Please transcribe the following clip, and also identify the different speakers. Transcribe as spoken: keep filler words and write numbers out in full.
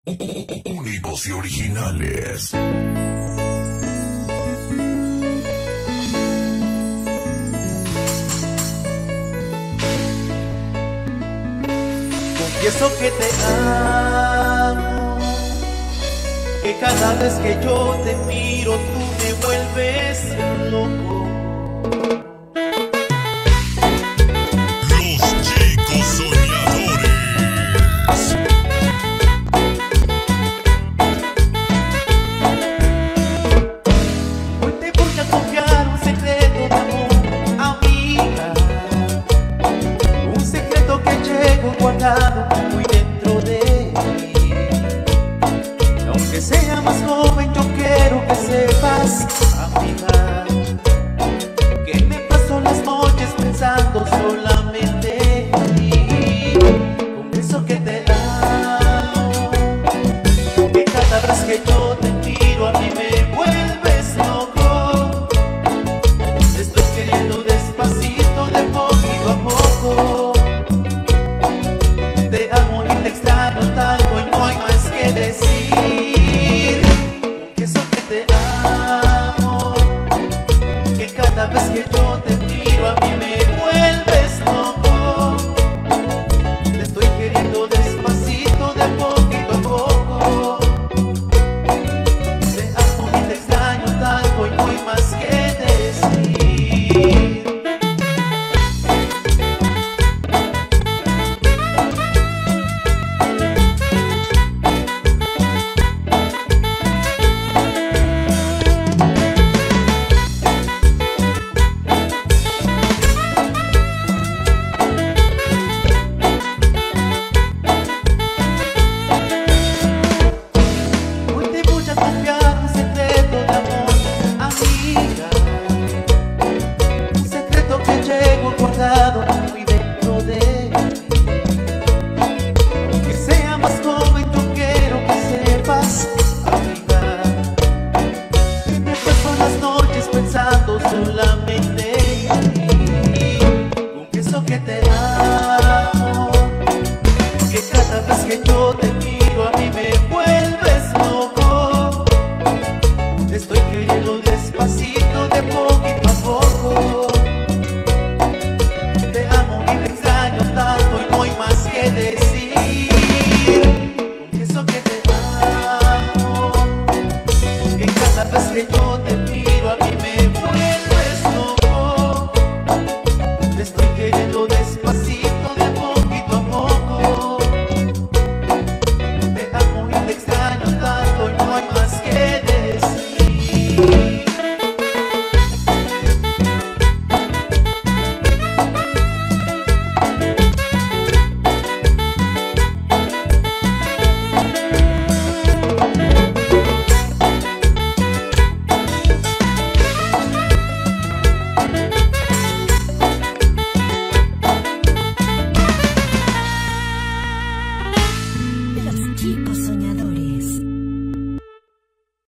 Speaker 1: Únicos y originales.
Speaker 2: Confieso que te amo, que cada vez que yo te miro tú me vuelves loco.
Speaker 1: Los chicos soñadores.
Speaker 2: Hoy te voy a confiar un secreto de amor, amiga, un secreto que llevo guardado muy dentro de mí. Aunque sea más joven, yo quiero que sepas, amiga,